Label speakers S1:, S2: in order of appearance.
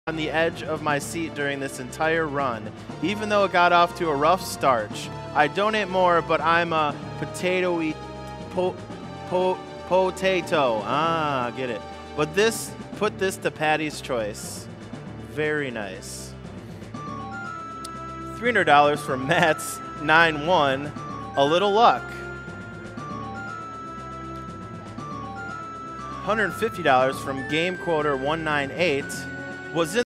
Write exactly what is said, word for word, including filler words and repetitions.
S1: on the edge of my seat during this entire run, even though it got off to a rough start. I donate more, but I'm a potato-y po, po, potato. Ah, get it. But this, put this to Patty's choice. Very nice. three hundred dollars from Matt's nine one. A little luck. one hundred fifty dollars from Game Quoter one nine eight. Was in